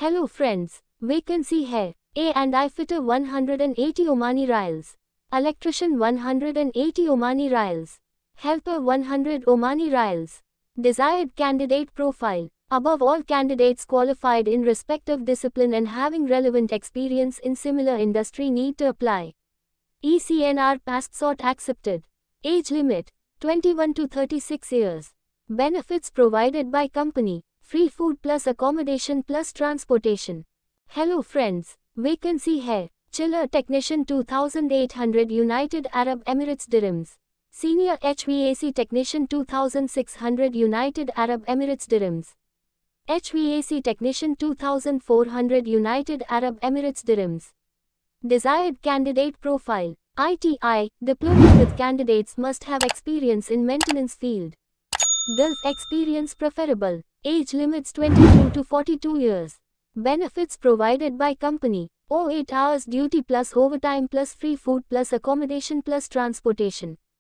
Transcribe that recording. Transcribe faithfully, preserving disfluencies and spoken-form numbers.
Hello friends, vacancy है A and I fitter one hundred eighty Omani Rials, electrician one hundred eighty Omani Rials, helper one hundred Omani Rials. Desired candidate profile. Above all, candidates qualified in respective discipline and having relevant experience in similar industry need to apply. E C N R passed sought accepted. Age limit twenty-one to thirty-six years. Benefits provided by company. Free food plus accommodation plus transportation. Hello friends, vacancy है chiller technician two thousand eight hundred United Arab Emirates dirhams. Senior H V A C technician two thousand six hundred United Arab Emirates dirhams. H V A C technician two thousand four hundred United Arab Emirates dirhams. Desired candidate profile. I T I, diploma with candidates must have experience in maintenance field. Gulf experience preferable. Age limits twenty-two to forty-two years. Benefits provided by company. oh eight hours duty plus overtime plus free food plus accommodation plus transportation.